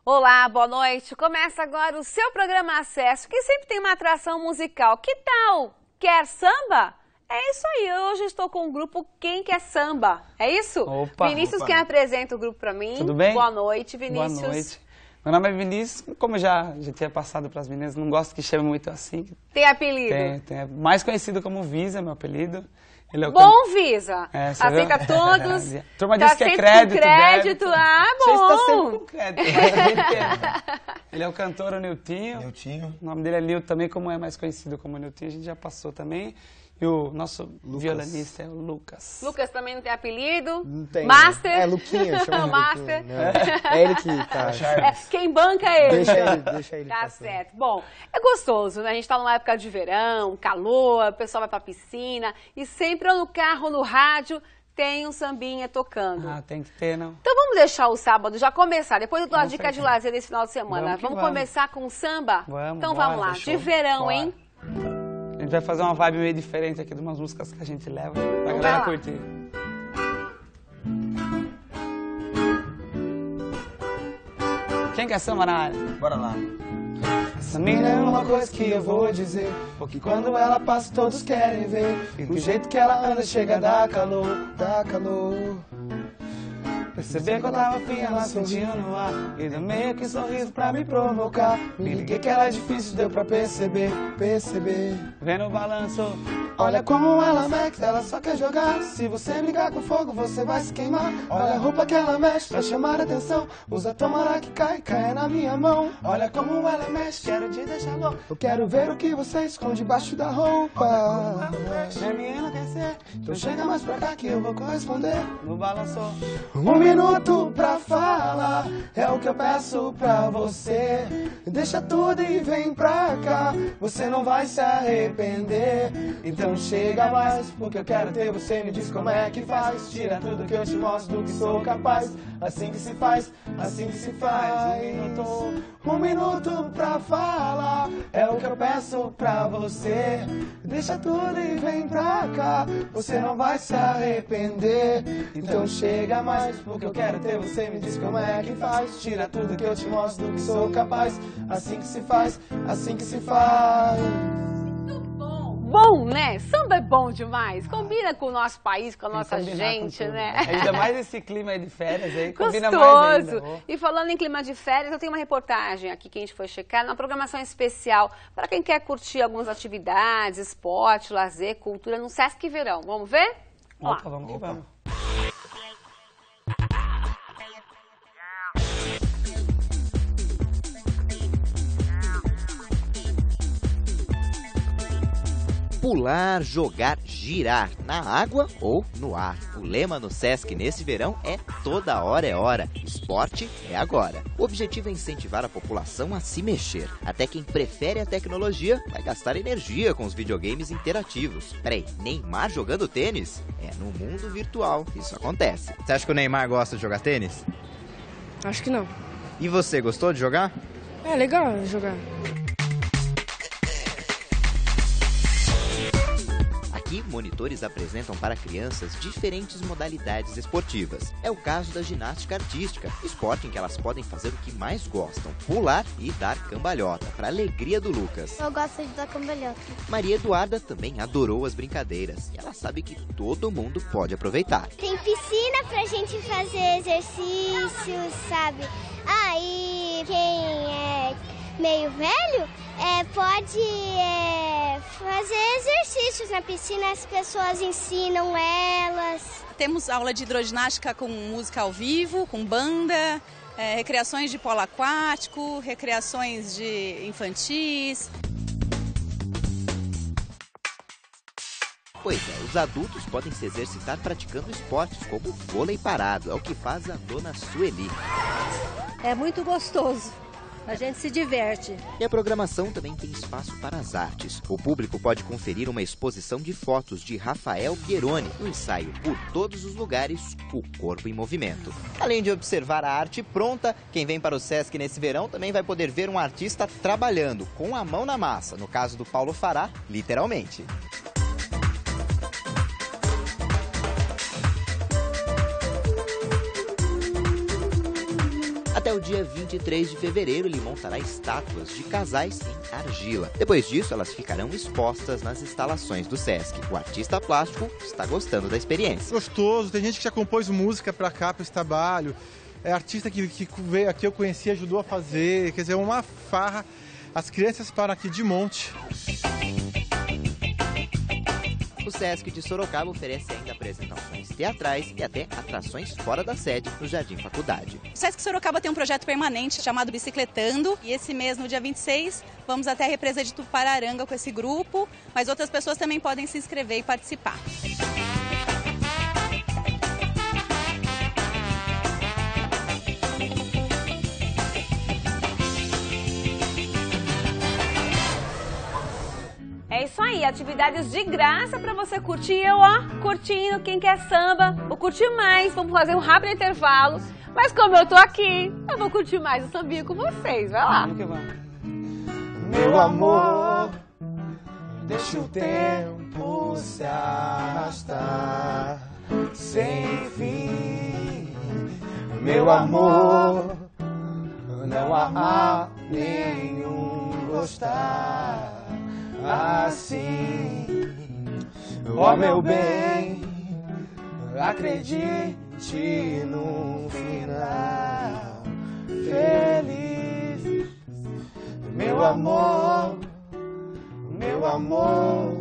Olá, boa noite. Começa agora o seu programa Acesso, que sempre tem uma atração musical. Que tal? Quer samba? É isso aí, hoje estou com o grupo Quem Quer Samba. É isso? Opa, Vinícius, quem apresenta o grupo para mim. Tudo bem? Boa noite, Vinícius. Boa noite. Meu nome é Vinícius, como eu já tinha passado para as meninas, não gosto que chame muito assim. Tem apelido? Tem, mais conhecido como Visa, meu apelido. Ele é Bom, Visa. É, aceita todos. A turma disse que é crédito. Crédito. Ah, bom. Você está sempre com crédito. Ele é o cantor, o Niltinho. O nome dele é Nil também, como é mais conhecido como Niltinho, a gente já passou também. E o nosso violonista é o Lucas. Lucas também não tem apelido? Não tem. Master? É, Luquinha, chama de Master. É ele que tá. Quem banca é ele. Deixa ele. Tá certo. Bom, é gostoso, né? A gente tá numa época de verão, calor, o pessoal vai pra piscina e sempre ou no carro ou no rádio tem um sambinha tocando. Ah, tem que ter, não? Então vamos deixar o sábado já começar. Depois eu dou a dica de lazer desse final de semana. Vamos começar com o samba? Vamos. Então vamos lá. Fechou. De verão, Bora. hein? A gente vai fazer uma vibe meio diferente aqui de umas músicas que a gente leva pra galera curtir. Quem quer samba na área? Bora lá. Essa mina é uma coisa que eu vou dizer, porque quando ela passa todos querem ver, e do jeito que ela anda chega a dar calor, dá calor. Perceber que eu tava afim, ela sentiu no ar, e deu meio que sorriso pra me provocar. Me liguei que era difícil, deu pra perceber. Vendo o balanço, olha como ela mexe, ela só quer jogar. Se você brigar com fogo, você vai se queimar. Olha a roupa que ela mexe pra chamar a atenção. Usa tomara que cai na minha mão. Olha como ela mexe, quero te deixar louco. Eu quero ver o que você esconde debaixo da roupa. Minha menina quer ser, então chega mais pra cá que eu vou corresponder. No balanço, 1 minuto pra falar, é o que eu peço pra você. Deixa tudo e vem pra cá, você não vai se arrepender. Então chega mais, porque eu quero ter você. Me diz como é que faz, tira tudo que eu te mostro do que sou capaz. Assim que se faz, assim que se faz. 1 minuto pra falar, é o que eu peço pra você. Deixa tudo e vem pra cá, você não vai se arrepender. Então chega mais, porque eu quero ter você. Me diz como é que faz, tira tudo que eu te mostro do que sou capaz. Assim que se faz, assim que se faz. Bom, né? Samba é bom demais. Combina com o nosso país, com a nossa gente, né? Ainda mais esse clima aí de férias aí, combina Gostoso. mais ainda. E falando em clima de férias, eu tenho uma reportagem aqui que a gente foi checar, uma programação especial para quem quer curtir algumas atividades, esporte, lazer, cultura no Sesc Verão. Vamos ver? Opa, vamos que vamos. Pular, jogar, girar, na água ou no ar. O lema no Sesc nesse verão é toda hora é hora, esporte é agora. O objetivo é incentivar a população a se mexer. Até quem prefere a tecnologia vai gastar energia com os videogames interativos. Peraí, Neymar jogando tênis? É no mundo virtual que isso acontece. Você acha que o Neymar gosta de jogar tênis? Acho que não. E você, gostou de jogar? É legal jogar. Aqui, monitores apresentam para crianças diferentes modalidades esportivas. É o caso da ginástica artística, esporte em que elas podem fazer o que mais gostam, pular e dar cambalhota, para a alegria do Lucas. Eu gosto de dar cambalhota. Maria Eduarda também adorou as brincadeiras e ela sabe que todo mundo pode aproveitar. Tem piscina pra gente fazer exercícios, sabe? E quem é meio velho pode fazer exercícios na piscina, as pessoas ensinam elas. Temos aula de hidroginástica com música ao vivo, com banda, recreações de polo aquático, recreações de infantis. Pois é, os adultos podem se exercitar praticando esportes como vôlei parado, é o que faz a dona Sueli. É muito gostoso. A gente se diverte. E a programação também tem espaço para as artes. O público pode conferir uma exposição de fotos de Rafael Pieroni, no ensaio Por Todos os Lugares, o Corpo em Movimento. Além de observar a arte pronta, quem vem para o Sesc nesse verão também vai poder ver um artista trabalhando com a mão na massa. No caso do Paulo Fará, literalmente. Até o dia 23 de fevereiro, ele montará estátuas de casais em argila. Depois disso, elas ficarão expostas nas instalações do Sesc. O artista plástico está gostando da experiência. Gostoso, tem gente que já compôs música para cá, para esse trabalho. É artista que veio aqui, eu conheci, ajudou a fazer. Quer dizer, uma farra. As crianças param aqui de monte. O Sesc de Sorocaba oferece ainda apresentações teatrais e até atrações fora da sede no Jardim Faculdade. O Sesc Sorocaba tem um projeto permanente chamado Bicicletando e esse mês, no dia 26, vamos até a represa de Tupararanga com esse grupo, mas outras pessoas também podem se inscrever e participar. É isso aí, atividades de graça pra você curtir. Eu, ó, curtindo, quem quer samba, vou curtir mais. Vamos fazer um rápido intervalo. Mas como eu tô aqui, eu vou curtir mais o sambinha com vocês. Vai lá. Vamos que vamos. Meu amor, deixa o tempo se arrastar sem fim. Meu amor, não há nenhum gostar assim. Ó meu bem, acredite num final feliz. Meu amor,